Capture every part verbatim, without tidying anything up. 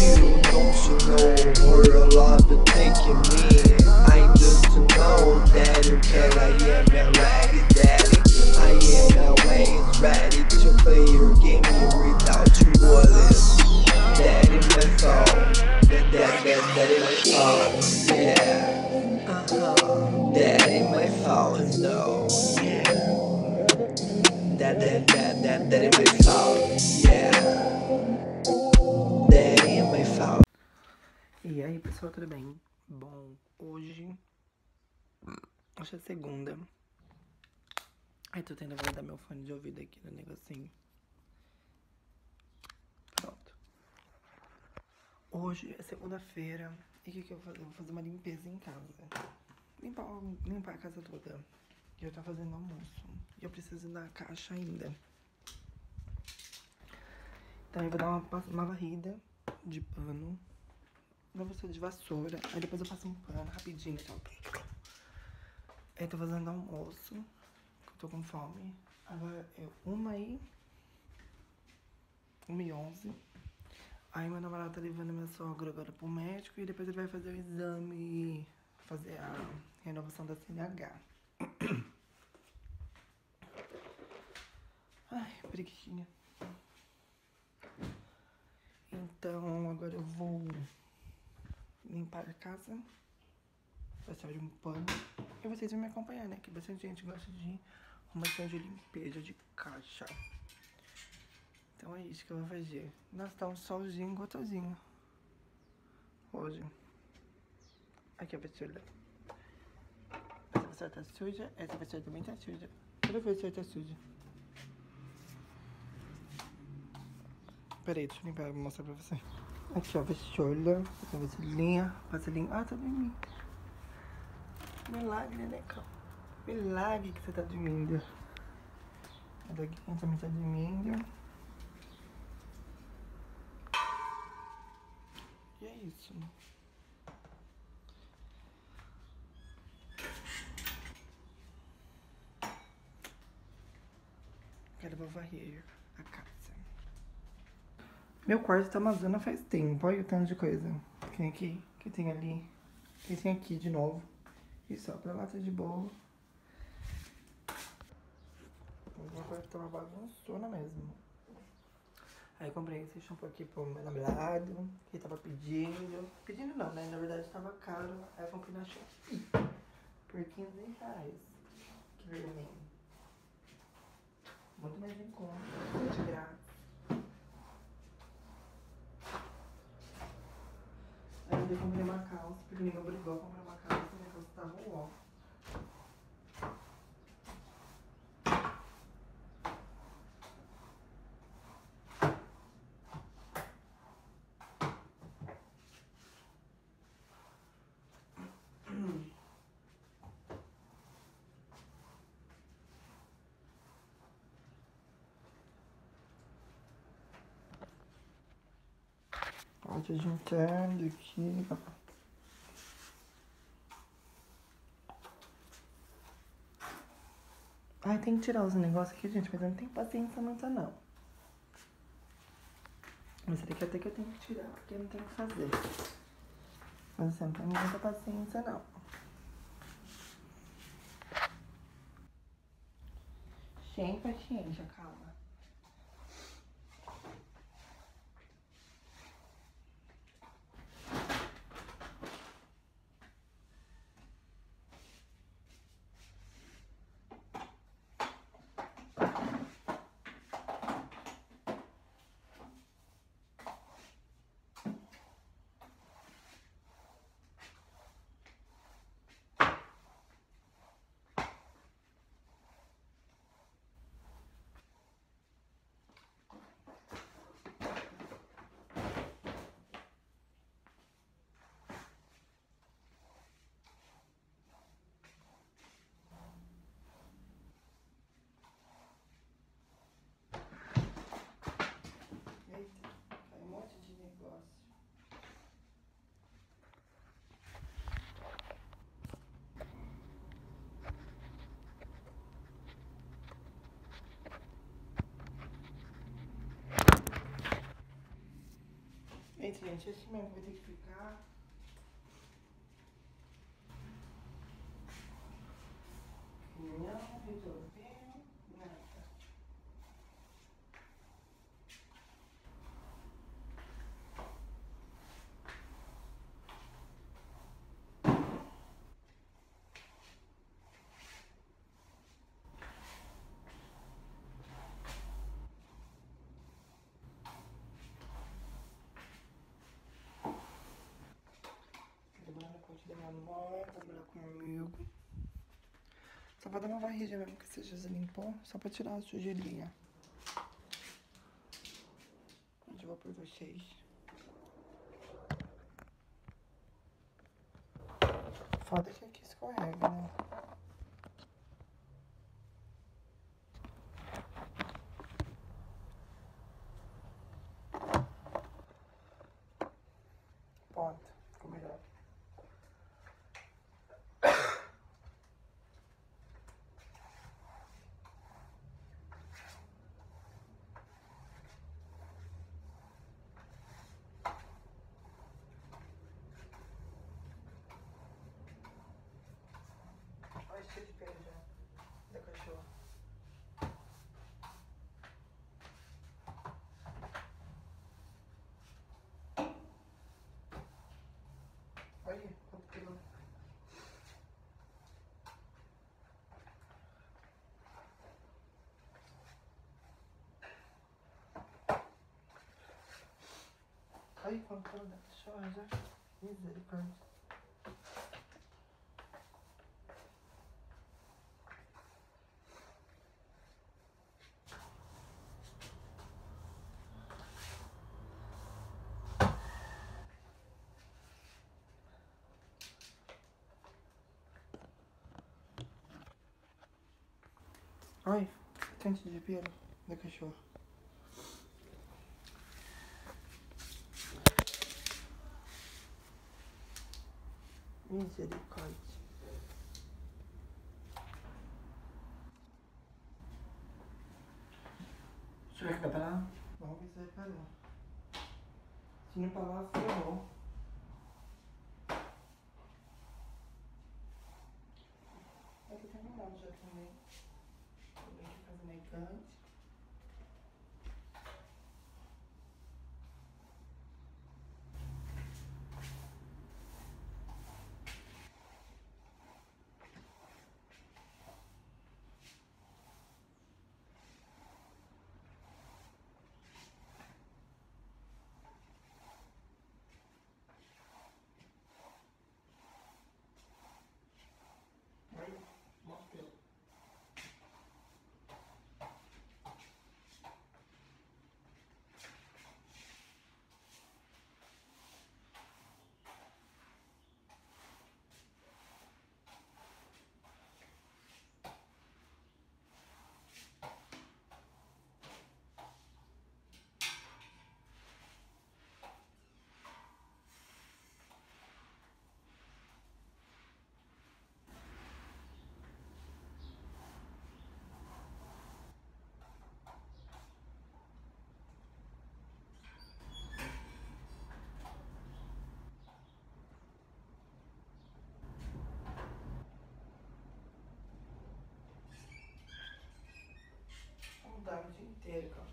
you, don't you know? For your love to taking me, I just know that you can. I am ready, daddy. I am always ready to play your game without you wallet. That is my fault. That that that that is my fault. Yeah. Uh-huh. That is my fault. No. Yeah. That that that that that is my fault. Yeah. That is my fault. E aí pessoal, tudo bem? Bom, hoje hoje é segunda. Ai, tô tentando guardar meu fone de ouvido aqui no negocinho. Pronto. Hoje é segunda-feira. E o que, que eu vou fazer? Eu vou fazer uma limpeza em casa. Limpar, limpar a casa toda. E eu tô fazendo almoço. E eu preciso da caixa ainda. Então eu vou dar uma, uma varrida de pano. Não vou ser de vassoura. Aí depois eu passo um pano rapidinho. Então. Aí tô fazendo almoço. Eu tô com fome. Agora é uma e... uma e onze. Aí meu namorado tá levando minha sogra agora pro médico. E depois ele vai fazer o exame. Fazer a renovação da C N H. Ai, preguiçinha. Então agora eu vou limpar a casa. Passar de um pano. E vocês vão me acompanhar, né? Que bastante gente gosta de arrumação de limpeza de caixa. Então é isso que eu vou fazer. Nossa, tá um solzinho gotosinho hoje. Aqui a vassoura. Essa vassoura tá suja. Essa vassoura também tá suja. Toda vassoura tá suja. Peraí, deixa eu limpar, vou mostrar pra você. Aqui, ó, a vassoura. A vassourinha. Vassourinha. Ah, tá dormindo. Milagre, né, cara? Milagre que você tá dormindo. A doguinha também tá dormindo. E é isso. Agora eu vou varrer a casa. Meu quarto tá amazona faz tempo. Olha o tanto de coisa que tem aqui, que tem ali, que tem aqui de novo. E só pra lata de bolo. Meu quarto tá uma bagunçona mesmo. Aí eu comprei esse shampoo aqui pro meu namorado, que tava pedindo. Pedindo não, né? Na verdade tava caro. Aí eu comprei na Shopee por quinze reais. Que vermelho. Muito mais em conta, de graça. Aí eu comprei uma calça, porque ninguém obrigou a comprar uma calça, minha calça tava um ó. Parte de interno aqui, ó. Ai, tem que tirar os negócios aqui, gente, mas eu não tenho paciência muita, não. Mas esse daqui até que eu tenho que tirar, porque eu não tenho o que fazer. Mas assim, não tenho muita paciência, não. Sem paciência, calma. É isso, gente. Esse mesmo vai ter que ficar. Não resolveu nada. Demora, pode demorar, trabalhar comigo. Só pra dar uma varrida mesmo, que você já limpou, só pra tirar a sujeirinha. Eu vou por vocês. Foda que aqui escorrega, né? Pronto, ficou melhor. Olha, cheio de pelo já, da cachorra. Olha, quanto pelo. Olha quanto pelo da cachorra já. Misericórdia. Olha, tanto de pelo da cachorra. Misericórdia. Deixa eu ver que dá pra lá. Vamos ver se vai parar. Se não parar, ferrou. Aqui tá normal já também. Vou ver aqui fazer negante. Aí, mostra eu. Vamos dar o dia inteiro, cara.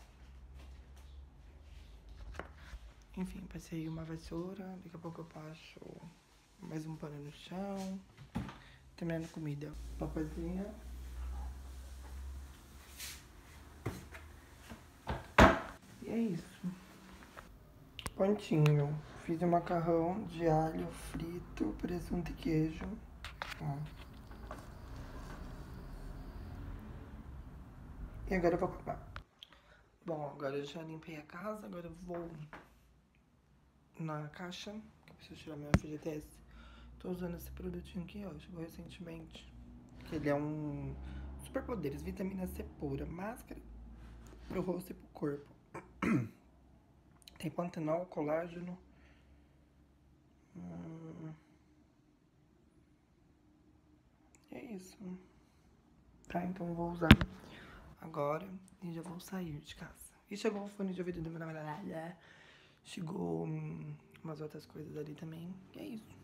Enfim, passei uma vassoura, daqui a pouco eu passo mais um pano no chão, terminando comida. Papazinha. E é isso. Pontinho. Fiz um macarrão de alho frito, presunto e queijo. Ó. E agora eu vou comer. Bom, agora eu já limpei a casa, agora eu vou na caixa, que eu preciso tirar meu F G T S. Tô usando esse produtinho aqui, ó, chegou recentemente. Que ele é um superpoderes, vitamina C pura, máscara pro rosto e pro corpo. Tem pantenol, colágeno. Hum... É isso. Tá, então eu vou usar agora e já vou sair de casa. E chegou o fone de ouvido do meu namorado. Chegou hum, umas outras coisas ali também. E é isso.